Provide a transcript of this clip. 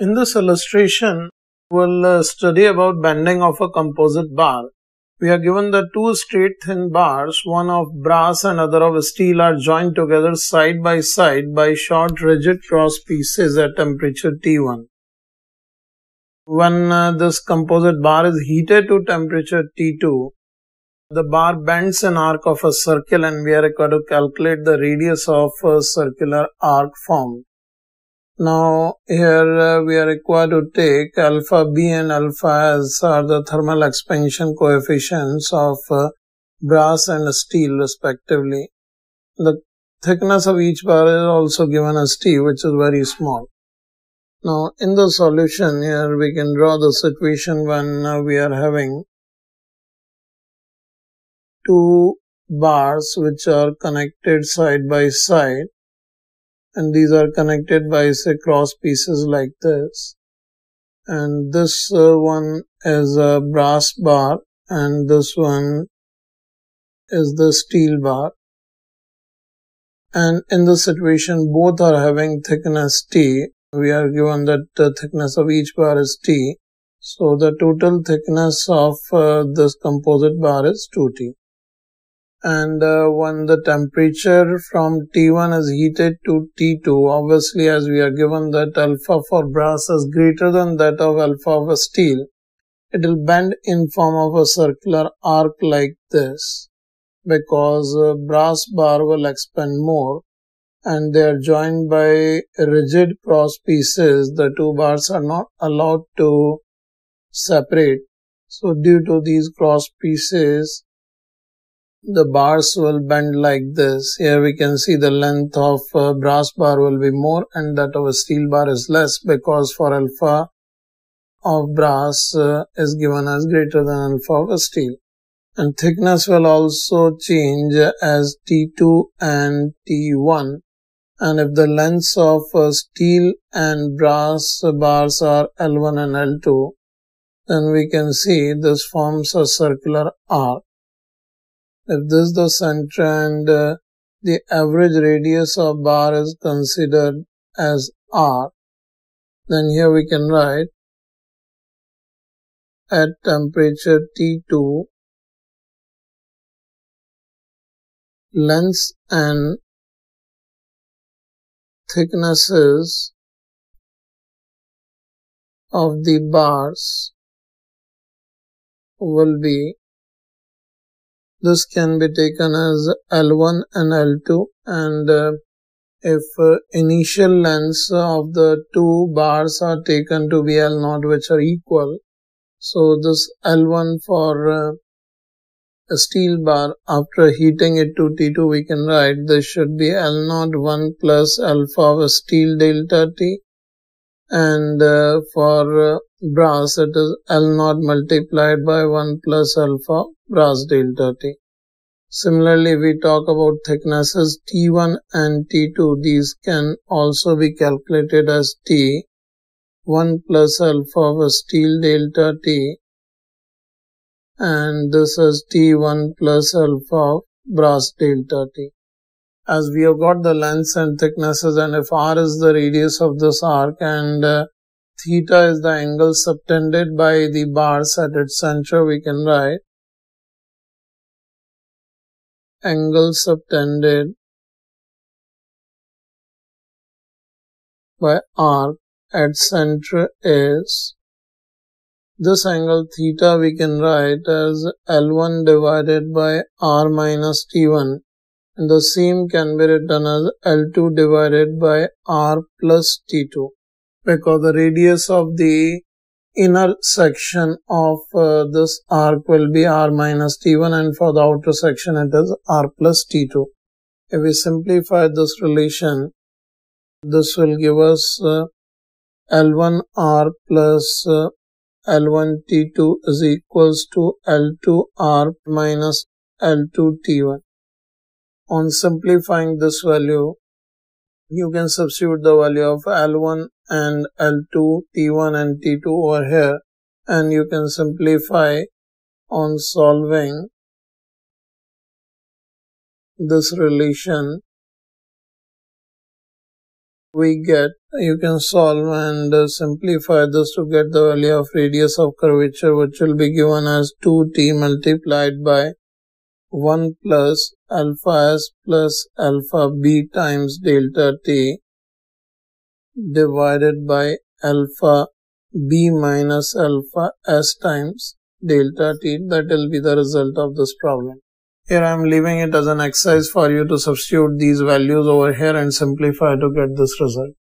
In this illustration, we'll study about bending of a composite bar. We are given that two straight thin bars, one of brass and other of steel, are joined together side by short rigid cross pieces at temperature T1. When this composite bar is heated to temperature T2, the bar bends an arc of a circle and we are required to calculate the radius of a circular arc formed. Now here we are required to take alpha b and alpha as are the thermal expansion coefficients of brass and steel respectively. The thickness of each bar is also given as T, which is very small. Now in the solution here we can draw the situation when we are having two bars which are connected side by side, and these are connected by say cross pieces like this, and this one is a brass bar and this one is the steel bar, and in this situation both are having thickness T. We are given that the thickness of each bar is T, so the total thickness of this composite bar is 2T. And when the temperature from T1 is heated to T2, obviously as we are given that alpha for brass is greater than that of alpha of steel, it will bend in form of a circular arc like this, because brass bar will expand more and they are joined by rigid cross pieces. The two bars are not allowed to separate. So due to these cross pieces, the bars will bend like this. Here we can see the length of brass bar will be more and that of a steel bar is less, because for alpha of brass is given as greater than alpha of steel. And thickness will also change as T2 and T1. And if the lengths of steel and brass bars are L1 and L2, then we can see this forms a circular arc. If this is the center and the average radius of bar is considered as R, then here we can write at temperature T2, lengths and thicknesses of the bars will be, this can be taken as L1 and L2, and if initial lengths of the two bars are taken to be L0, which are equal, so this L1 for a steel bar, after heating it to T2, we can write this should be L0 1 plus alpha of steel delta T, and for brass it is L0 multiplied by 1 plus alpha brass delta T. Similarly, we talk about thicknesses T1 and T2. These can also be calculated as T, 1 plus alpha of steel delta T, and this is T1 plus alpha of brass delta T. As we have got the lengths and thicknesses, and if R is the radius of this arc and theta is the angle subtended by the bars at its center, we can write angle subtended by arc at center is, this angle theta we can write as L1 divided by R minus T1, and the same can be written as L2 divided by R plus T2, because the radius of the inner section of this arc will be R minus T1, and for the outer section it is R plus T2. If we simplify this relation, this will give us L1 R plus L1 T2 is equals to L2 R minus L2 T1. On simplifying this value, you can substitute the value of L1 and L2, T1 and T2 over here, and you can simplify on solving this relation we get, you can solve and simplify this to get the value of radius of curvature, which will be given as 2t multiplied by 1 plus alpha s plus alpha b times delta t divided by alpha b minus alpha s times delta t. That will be the result of this problem. Here I am leaving it as an exercise for you to substitute these values over here and simplify to get this result.